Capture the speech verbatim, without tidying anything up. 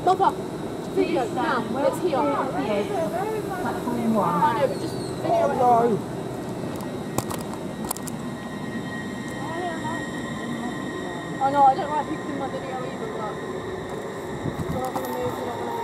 Mother, video now. It's here. Platform one. I know, but just video it. No. I know, I don't like people in my video either, but you're not going to move, you're not going to move.